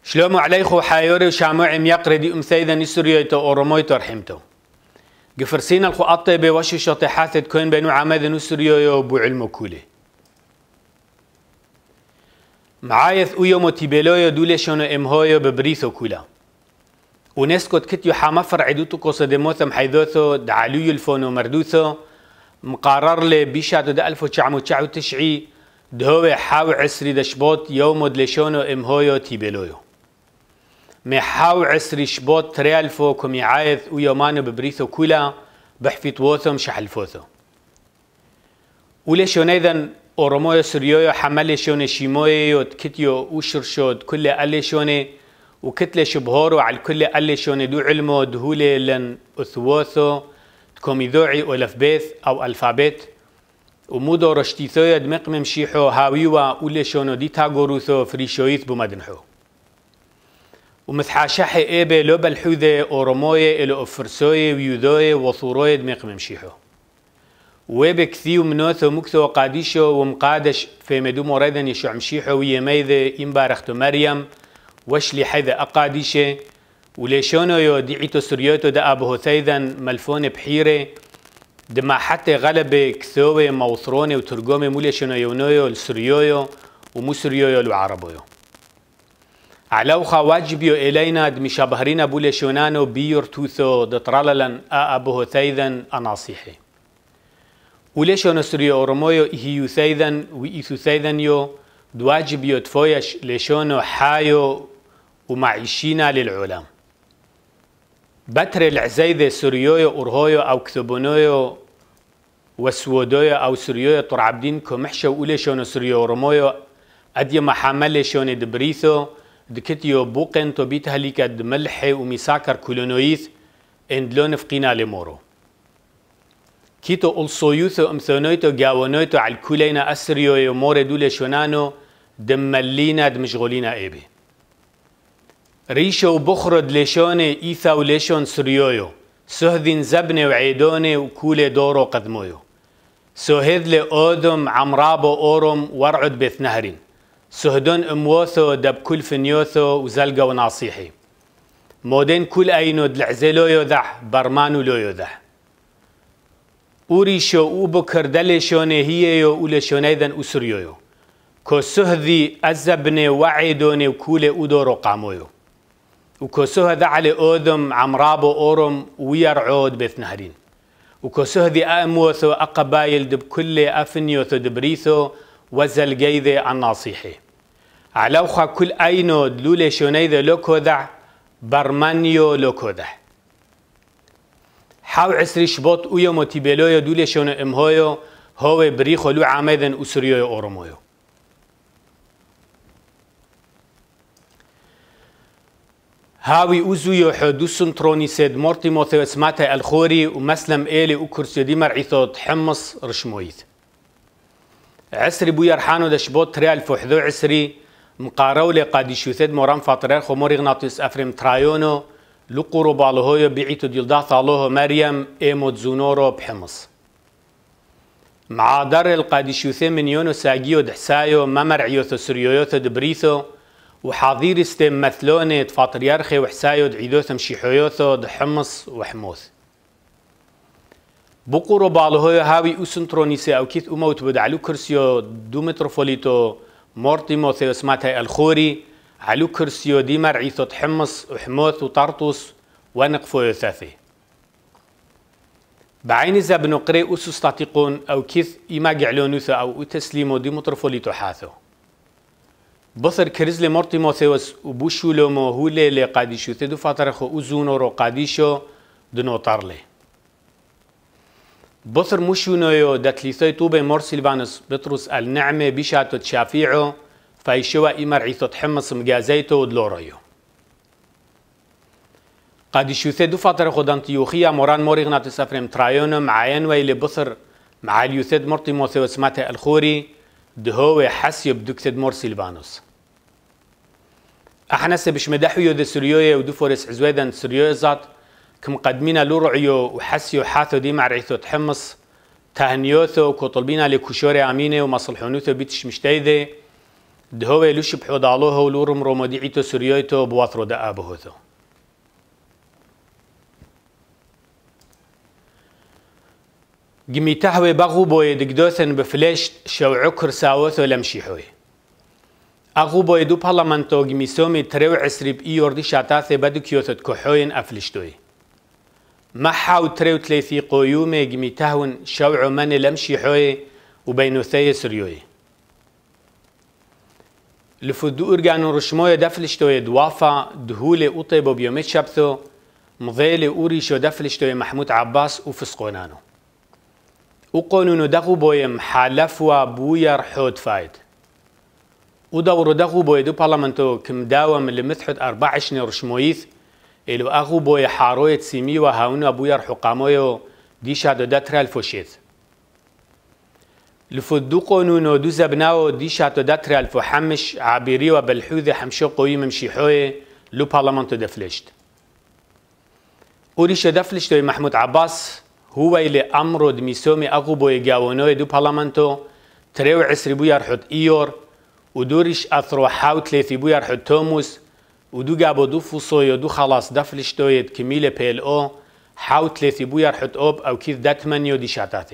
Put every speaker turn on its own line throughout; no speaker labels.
شلوم عليكم حيوري وشامع ميقردي أمثيدا نسريته أورمويتو رحمته. قفرسين الخطة بوش شطي حاثد كون بينو عمد نسريو بو علمو كولي. معايث أيو متيبلويو دولشونو إمهويو ببريثو كولا. ونسكت كتيو حامفر عدوتو قصدموثم حيثوثو دعاليو الفونو مردوثو مقرر لي بيشاتو دا 1999 دهوي حاو عسري دشبوت يومو دلشونو إمهويو تيبلويو. محاو عسري شبوت تريالفو كميعايث ويومانو ببريثو كولا بحفيت ووثم شحلفوثو. ولشون ايضا أورمويو سريويو حمالي شوني شيمويو تكتيو وشرشود كل ألي شوني وكتلة شبهورو على كل ألي شوني دو علمو دهولي لن أثووثو تكوميذوعي أولفبيث أو ألفابيت ومودو رشتيثويو دمق ممشيحو هاويوا أولي شونو دي تاغوروثو فريشويث بمدنحو. ومثحاشحي إيبي لوبا الحوذي أورموي إلو أفرسوي ويوذوي وثوروي دمق ممشيحو. ويبي كثيو منوثو مكثو قاديشو ومقادش في مدو مريدا يشوع مشيحو ويميذي إمبارختو مريم وشلي حيذا أقاديشي وليشونو يو ديعيتو سريوتو دا أبو ثيذا ملفون بحيري دما حتى غلبي كثوي موثروني وترقومي موليشونو يونويو السريويو ومو سريويو العربويو علاوخا واجبيو إلينا دمشابهرين بوليشونانو بيورتوثو دطراللن أبو ثيذا أناصيحي وليشونو سريو أورمويو إهيو ثيذا وإيثو ثيذا يو دواجبيو تفويش ليشونو حايو ومعيشينا للعلام بتر العزيذة سريويو أورهويو أو كثبونويو وسودويو أو سريويو طرعبدين كمحشو وليشونو سريو أورمويو أدي محامل شوني دبريثو دكتيو بوقن تو بيتهليك دملحي ومساكر كولونويث اندلون فقينا لمورو كيتو الصيوثو امثونويتو جاونويتو على الكولينا اسريو يمور دولة شونانو دملينا دمشغولينا ايبي ريشو بخرد ليشوني ايثا وليشون سريويو سهذين زبني وعيدوني وكولي دورو قدمويو سهذ لأودم عمرابو اورم ورعد بث نهرين سهدون اموثو دب كل فنيوثو وزلقا وناصيحي مودين كل اينو دلعزلو يوذح برمانو لو يوذح أوريشو وبكر دلشوني هي يو ولشوني ذن أسريو كو سهذي أزبني وعيدوني وكولي أدورو قامويو وكو سهذا على أوذم عمرابو أورم ويرعود بثنهرين وكو سهذي أموثو أقبايل دب كل أفنيوثو دبريثو وزل جيذي الناصيحي علوخا كل أينو دلولي شوني ذا لوكوذع برمانيو لوكوذع حاو عسري شبوط ويو موتيبلويو دولي شونو امهويو هو بريخو لو عامذن اسريويو اورمويو هاوي اوزويو حدوسن تروني سيد مورتيموثيو اسماتا الخوري ومسلم إيلي وكرسيو دي مرعيثو حمص رشمويث عسري بو يرحانو دا شبوط تريال فوحذو عسري مقارولي قاديشو ثيد موران فاطرير خموري غناطيس افريم ترايونو لقورو بالهويو بيعيتو ديلدا ثالوه مريم ايموت زونورو بحمص مع دار القاديشوثي من يونو ساقيو دحسايو ممرعيوثو سريويوثو دبريثو وحاضير استيم مثلوني تفاطريارخي وحسايو دعيدوثو مشيحويوثو دحمص وحموث بقورو بالهويو هاوي اسنترونيسي او كيث اموت بدعلو كرسيو دو متروفوليتو مورتيموثيو اسماتا الخوري علو كرسيو دي مرعيثو تحمص وحموث وطرطوس ونقفو يثاثي بعين زبنو قري أسس تطيقون أو كيث إما جعلونوثو أو تسليمو دي مطرفوليتو حاثو بثر كرزلي مورتيموثيوس وبوشو لومو هولي لي قاديشو ثدو فاترخو أزونو رو قاديشو دنو طارلي بثر مشونويو داتليثوي توبي مورسيلفانوس بطرس النعمة بيشاتو تشافيعو فايشوا إمرعيثو تحمص مجازيتو ودلورايو قد يشوثي دو فترة خدانتيوخية موران موريغنا تسافرم ترايونو معين ويلي بثر مع اليوثيد مورتيموثيو اسماتا الخوري دهوي حسيو بدوكتيد مور سيلفانوس احنا سبش مدحويو دي سريوية ودو فورس عزويدان سريوية ذات كمقدمينا لورعيو وحسيو حاثو دي مرعيثو تحمص تهنيوثو كطلبينا لكوشوري اميني ومصلحونوثو بيتش مشتايذي دهوه لوش بحوضالوه ولورم روموديعيتو سوريويتو بواثرو دا آبهوثو جميتهوه بغو بوي دقدوثن بفليش شوعو كرساوثو لمشيحوي اغو بوي دو برلمانتو جميسومي تريو عسريب ايوردي شاتاثي بدو كيوثت كوحوين افلشتوي ما حاو تريو تليثي قويومي جميتهون شوعو من لمشيحوي وبينوثي سريوي لفدو ارجانو رشموي دفلشتوي دوافا دهولي اوطيبو بيوميت شابثو مضيلي اوريشو دفلشتوي محمود عباس وفسقونانو وقانونو دغو بويم حالفوا بوير حود فايد ودورو دغو بوي دو برلمانتو كم داوم اللي مثحد 24 رشمويث إلو أغو بوي حاروية سيمي وهاونو بوير حقامويو ديشا دو داترال فوشيث لفود دو قانونو دو زبناو ديشا دو داترال فو حمش عبيري وبالحوذي حمشو قوي ممشيحوي لو برلمانتو دفلشت وريشو دفلشتو محمود عباس هو اللي أمرو دميسومي أغو بوي جاونوي دو برلمانتو تريو عسري بوير حد إيور ودوريش أثرو حاوت ليثي بوير حد توموس ودو جابو دو فوصوي ودو خلاص دفلشتويد كميلة بيل او حاوت ليثي بوير حد اوب او كيف داتمنيو دي شاتاتي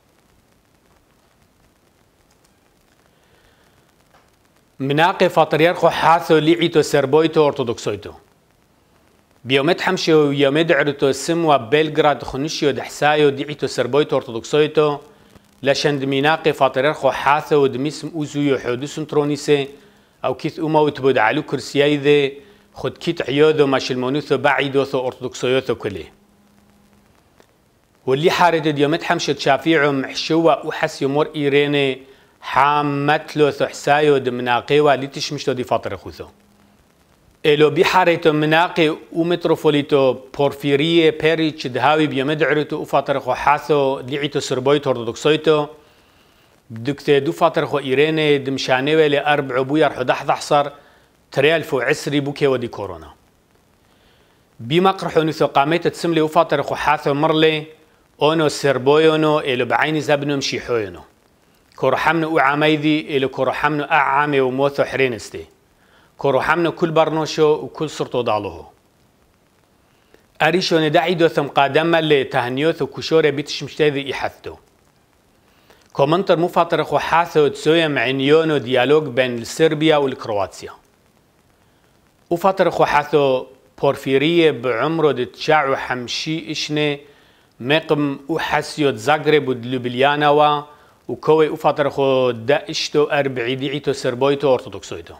مناقي فاتريارخو حاثو ليعيتو سربويتو ارتودوكسويتو بيومت حمشو يومد عرتو سموا بلغراد خنشيو دحسايو ديعيتو سربويتو ارتودوكسويتو لشند مناقي فاتريارخو حاثو دميسم اوزويو حودوسن ترونيسي او كيث اموت بود علو كرسياي ذي خد كيت عيوذو ماش المونوثو بعيدوثو ارتودوكسويوثو كليه واللي حارد ديومت حمشت شافيعو محشوة وحس يمور ايريني حامتلوثو حسايو دمناقيوا لتشمشتو دي فاطر خوثو إلو بحاريتو مناقي ومتروفوليتو بورفيريه بيريتش دهاوي بيمدعرتو وفاطر خو حاثو ليعيتو سربويتو ارتودوكسويتو بدكتي دو فاطر خو ايريني دمشانيوي لأربعو بوير حدح ضحصر تريالفو عسري بوكي ودي كورونا بما قرحو نثو قاميت تسملي وفاطر خو حاثو مرلي اونو سربويونو إلو بعيني زبنو مشيحوينو كورحمنو وعاميذي إلو كورحمنو أعامي وموثو حرينستي كورحمنو كل برنوشو وكل صرتو ضالوهو أريشو ندعي دو ثم قادما اللي تهنيوثو كشوري بيتش مشتاذي إحثتو كومنتر مفاطر خو حاثو تسويا معنيونو ديالوج بين صربيا والكرواتيا وفاطر خو حاثو بورفيريه بعمره دتشاعو حمشي إشني مقم وحسيو زاغرب ودلوبليانوا وكوي وفاطر خو داشتو أربعي ديعيتو سربويتو أرتودوكسويتو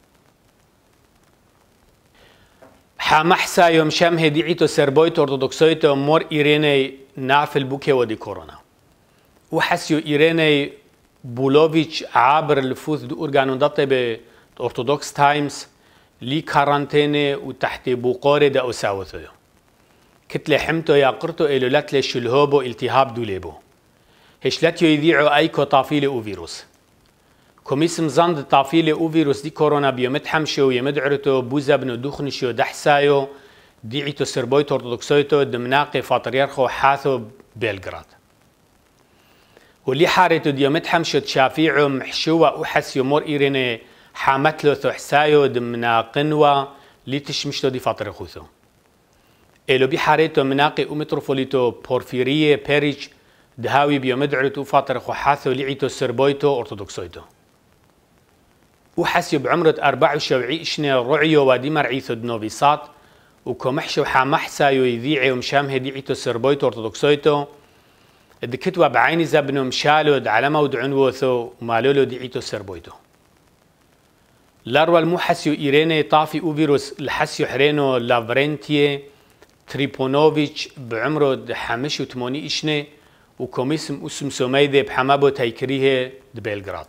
حامحسا يوم شمه ديعيتو سربويتو أرتودوكسويتو مور إيريني نافل بوكي ودي كورونا وحسيو إيريني بولوفيتش عابر الفوث دو أورغانو داتي بأرتودوكس تايمز لي كارانتيني وتحت بوقوري دا أساوثو كتلي حمتو يا قرتو إلو لاتلي شلهوبو التهاب دوليبو هشلاتيو يذيعو أيكو طافيلي أو فيروس كوميسم زند طافيلي أو فيروس دي كورونا بيومت حمشو يمدعرتو بوزا بنو دوخنشيو دحسايو ديعيتو سربويتو أرتودوكسويتو دمناقي فاتريارخو حاثو بيلغراد واللي حارتو ديومت حمشو تشافيعو محشوة وحسيو مور إيريني حامتلو ثحسايو دمناقنوا لتشمشتو دي فاطر خوثو إلو بحاريتو مناقي ومتروفوليتو بورفيريه بيريتش دهاوي بيومدعرتو فاطر خو حاثو ليعيتو سربويتو أرتودوكسويتو وحسيو بعمرة 24 رعيو ودي مرعيثو دنوفيسات وكمحشو حامحسايو يذيعي ومشامه ديعيتو سربويتو أرتودوكسويتو الدكتوا بعيني زبنو مشالود على مود عنوثو ومالولو ديعيتو سربويتو لاروا المحسيو إيريني طافي أو فيروس الحسيو حرينو لافرنتيه تريبونوفيتش بعمره حمش وثماني إشني وكوميسم اسم سوميدي بحمابو تايكريه دبيلغراد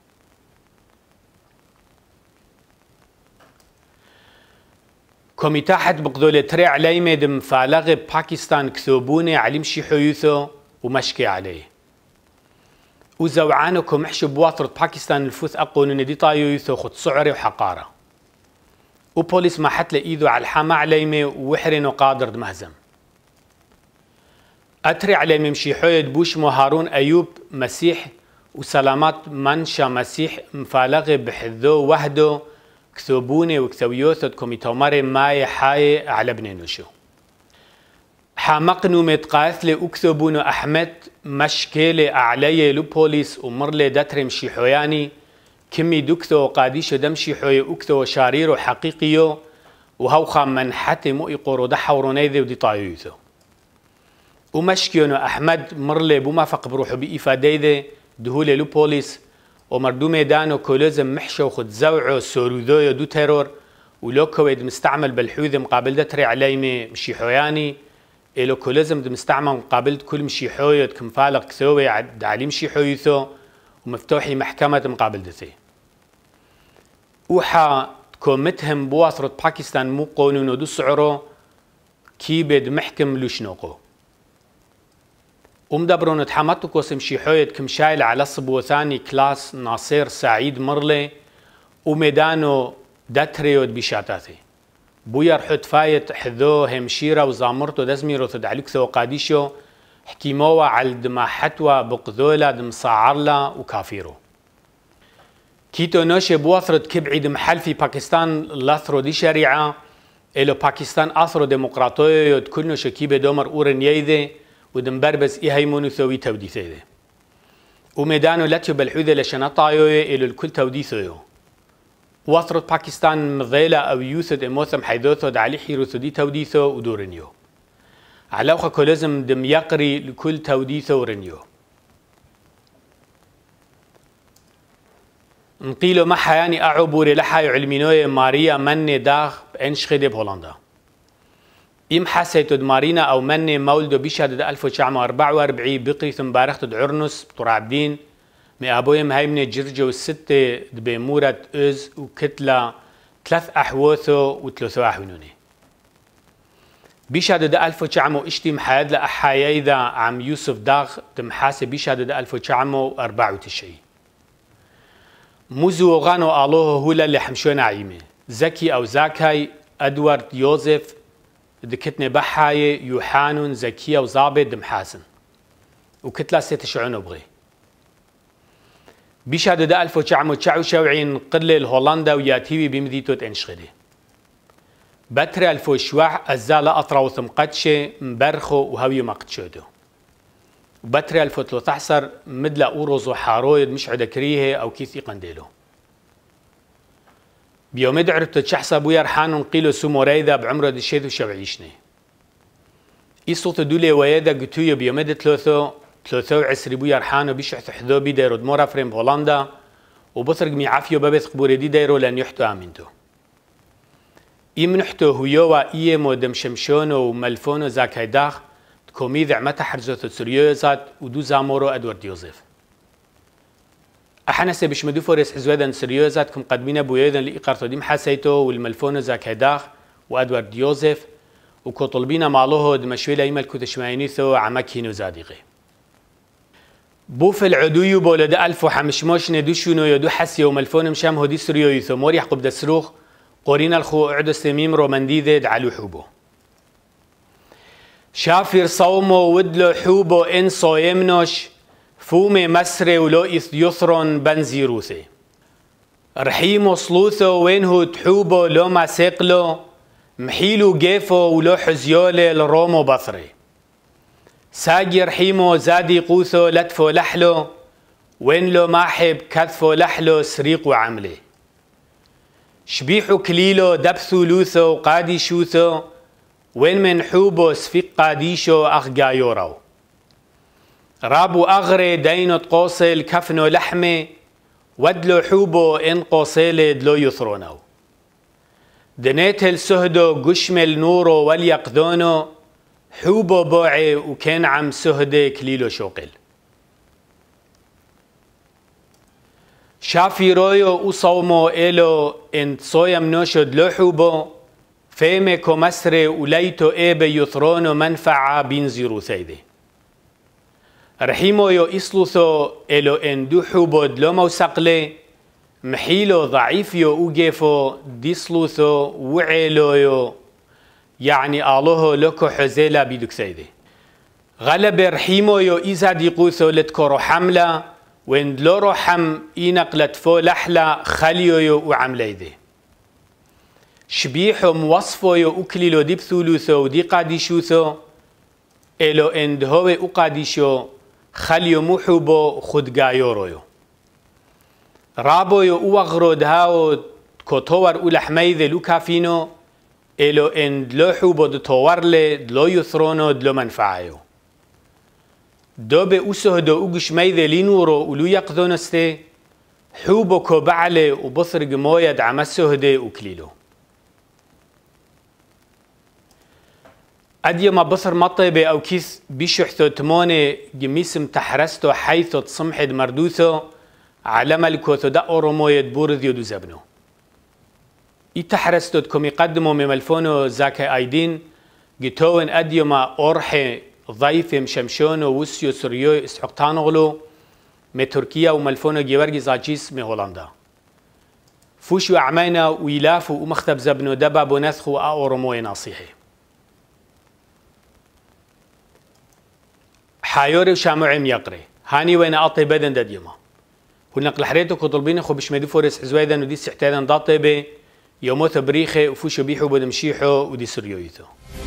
كوميتاحت بقدولة تري عليمي دم فالغ باكستان كثوبوني علم شي حيوثو ومشكي عليه وزوعانو كمحشو بواطرة باكستان الفوث أقونو ندي طايو يثو خد سعري وحقارة وبوليس ما حتى إيدو على الحما عليمي وحرينو قادر دمهزم أتري عليمي مشي حويد بوش هارون أيوب مسيح وسلامات منشا مسيح مفالغة بحذو وحده كثوبوني وكثويوثت كوميتوماري ماي حاي على بنينوشو حامقنو متقاثلي وكثوبونو أحمد مشكلة أعلي لبوليس ومرلي داترم شيحوياني كمي دكثو قاديشو دمشي حوي وكثو شاريرو حقيقيو وهوخا من حتى مو يقورو دحورو نيذي ودي طايوثو ومشكيونو أحمد مرلي بومافق بروحو بإفاديذي دهولي لبوليس ومردو ميدانو كولوزم محشو خد زوعو سورودويو دو تيرور ولو كويد مستعمل بالحوذ مقابل دتري عليمي مشيحوياني إلو كولوزم دي مستعمل مقابل كل مشيحويو كمفالق كثوي علي مشيحويثو ومفتوحي محكمة مقابل دثي وحا كومتهم بواسطة باكستان مو قانون دو سعرو كيبد محكم لوشنوقو ومدبرون تحمتو كوسم شيحويت كمشايل على صبو ثاني كلاس ناصر سعيد مرلي وميدانو داتريود بشاتاتي بوير حد فايت حذو همشيرة وزامرتو دزميرو تدعلوك ثو قاديشو حكيموا على دما حتوى بقذولة دم صاعرلا وكافيرو كيتو نوشي بوثرت كبعيد محل في باكستان لاثرو دي شريعة إلو باكستان أثرو ديمقراطيو كل نوشي كيبه دومر أورن ييذي ودم بربز إيهيمونو ثوي توديثيذي وميدانو لاتيو بالحوذة لشنطايو إلو الكل توديثيو وثرت باكستان مضيلة أو يوثد إموثم حيثوثو دعلي حيروثو دي توديثو ودورنيو علاوخا كولزم دم يقري لكل توديثو ورنيو نقيلو ما حياني أعبوري لحايو علمينوية ماريا مني داغ بأنشخدي بهولندا إم حسيتو دمارينا أو مني مولدو بشهادة 1944 بقريث مبارخت دعرنس بطور عبدين مي أبوي مهيمني جرجو الستة دبيمورة أز وكتلة 3 أحوثو و3 أحوينوني بشهادة 1900 حياد لأحايا عم يوسف داغ تمحاسي بشهادة 1994 موزو غانو آلوه هولا اللي حمشونا عيمي زكي أو زاكاي أدوارد يوزف دكتني بحاي يوحانون زكية وزابط دمحاسن وكتلا 6 شعونو بغي بشهادة 1979 قلل هولندا وياتيوي بمديتو تنشغلي بتر الفوشواح الزالة أطراوث مقدشة مبرخو وهوي مقدشودو وبتر 2013 مدلا أوروز وحارويد مش عدا كريهة أو كيثي قنديلو بيومد عربت تشحصة بويا رحانون قيلو سومو ريدا بعمره دشيث وشوعيشني إيصوت دولي ويدا قتويو بيومد 23 بويا رحانو بيشحث حذو بيدايرو دمورا فريم هولندا وبطرق ميعافيو بابث قبوري دي دايرو لن يحتو آمنتو إمنحتو هيوا إيمو دم شمشونو وملفونو زاكاي داخ كوميذ عمتا حرزوثو سريوزات ودو زامورو أدوارد يوزف أحنسي بشمدو فوريس حزويدان سريوزات كم قدمين بويدان لإقارتو ديم حاسيتو والملفونو زاكاي داخ وأدوارد يوزف وكطلبين معلوهو دمشويلة إيمال كوتشماينيثو عماكينو زادقي بوف العدويو بولد 1500 ندوشونو يدو حسيو وملفونو مشام هودي سريويثو موريح قبد السروخ قورينا الخو عدو سميم رومانديذ علو حوبو شافير صومو ودلو حوبو إن صويمنوش فومي مسري ولو يثرون بنزيروثي رحيمو صلوثو وينهو تحوبو لو ما سيقلو محيلو جيفو ولو حزيولي لرومو بصري ساقي رحيمو زادي قوثو لتفو لحلو وين لو ماحب كثفو لحلو سريق وعملي شبيحو كليلو دبثو لوثو قادي شوثو وين من حوبو سفيق قاديشو أخقايورو رابو أغري دينو تقوصل كفنو لحمي ودلو حوبو إن قوصيل دلو يثرونو دنيتل سهدو قشمل نورو واليقذونو حوبو بوعي وكان عم سهدي كليلو شوقل شافي رويو وصومو إلو إن صويم نوشو دلو حوبو فيمي كومسري وليتو إيبي يثرونو منفعة بينزيرو ثيدي رحيمو يو إسلوثو إلو إن دو حوبو دلو موسقلي محيلو ضعيفيو وقيفو ديسلوثو وعيلويو يعني آلوهو لوكو حزيلا بيدوك ثيدي غلب رحيمو يو إيزا ديقوثو لتكورو حملة وين دلو روحم إنقلت فو لحلة خليو وعمليذي شبيحو موصفو أكليلو دي بثولوثو ودي قاديشوثو إلو إند هو أقاديشو خليو محوبو خود غايورويو رابويو أوغرو دهاو كوتور أولحميذي لو كافينو إلو إند لو حوبو دتورلي دلو يثرونو دلو منفعيو دو به أسهدو أوغشميذي لينورو ولو يقذونستي حوبو كوبعلي وبصر جمويد عمسهدي أكليلو أدي ما بصر مطيبة أو كيس بيشحثو تموني جميسم تحرستو حيثو تصمحد مردوثو على ملكوثو دا أورومويد بورذيو دو زبنو تحرستو تكم يقدمو مملفونو زاكي أيدين جتوين أدي ما أورحي ضيف مشمشونو وسيو سوريو اسحقتانغلو من تركيا وملفونو جيورجي زاجيس من هولندا فوشو أعمينا ويلافو ومختب زبنو دبا بونثخو أوروموي ناصيحي حايوري وشامعي ميقري هاني وين أطي بدن دا ديما ونقل حريتو كطلبين خو بشمدو فورس حزويدا ودي سحتادا داطي بي يومو تبريخي وفوشو بيحو بدمشيحو ودي سريويتو